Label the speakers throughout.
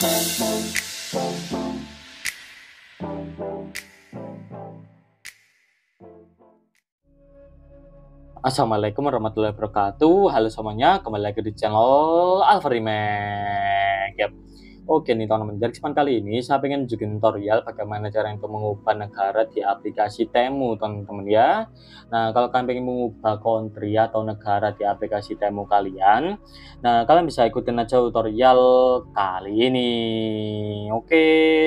Speaker 1: Assalamualaikum warahmatullahi wabarakatuh. Halo semuanya, kembali lagi di channel Alfarimek. Yap. Oke nih teman-teman, jadi kesempatan kali ini saya pengen bikin tutorial bagaimana cara untuk mengubah negara di aplikasi Temu teman-teman ya. Nah kalau kalian pengen mengubah country atau negara di aplikasi Temu kalian, nah kalian bisa ikutin aja tutorial kali ini. Oke.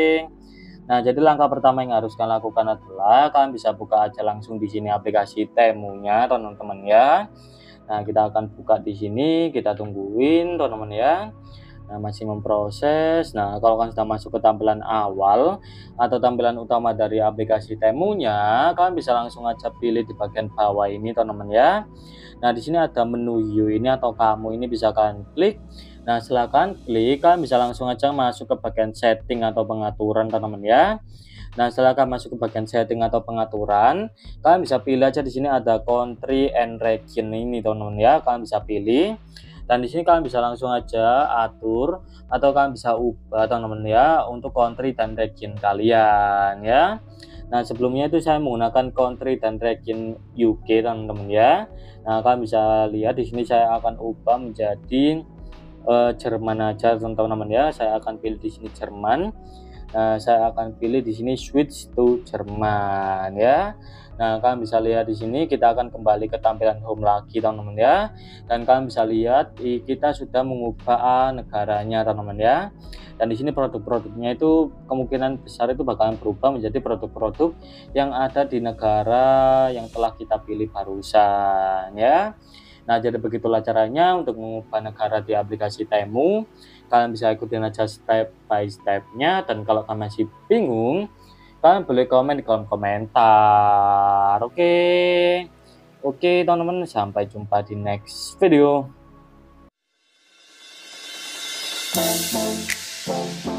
Speaker 1: Nah, jadi langkah pertama yang harus kalian lakukan adalah kalian bisa buka aja langsung di sini aplikasi Temunya, teman-teman ya. Nah, kita akan buka di sini, kita tungguin, teman-teman ya. Nah, masih memproses. Nah, kalau kalian sudah masuk ke tampilan awal atau tampilan utama dari aplikasi Temunya, kalian bisa langsung aja pilih di bagian bawah ini, teman-teman ya. Nah, di sini ada menu You ini atau kamu ini bisa kalian klik. Nah, silakan klik, kalian bisa langsung aja masuk ke bagian setting atau pengaturan, teman-teman ya. Nah, setelah kalian masuk ke bagian setting atau pengaturan, kalian bisa pilih aja di sini ada country and region ini, teman-teman ya. Kalian bisa pilih. Dan di sini kalian bisa langsung aja atur atau kalian bisa ubah, teman-teman ya, untuk country dan region kalian ya. Nah, sebelumnya itu saya menggunakan country dan region UK, teman-teman ya. Nah, kalian bisa lihat di sini saya akan ubah menjadi Jerman aja, teman-teman ya. Saya akan pilih di sini Jerman. Nah, saya akan pilih di sini switch to Jerman ya. Nah, kalian bisa lihat di sini kita akan kembali ke tampilan home lagi, teman-teman ya. Dan kalian bisa lihat kita sudah mengubah negaranya, teman-teman ya. Dan di sini produk-produknya itu kemungkinan besar itu bakalan berubah menjadi produk-produk yang ada di negara yang telah kita pilih barusan ya. Nah, jadi begitulah caranya untuk mengubah negara di aplikasi Temu. Kalian bisa ikutin aja step by stepnya, dan kalau kalian masih bingung, kalian boleh komen di kolom komentar. Oke teman-teman, sampai jumpa di next video.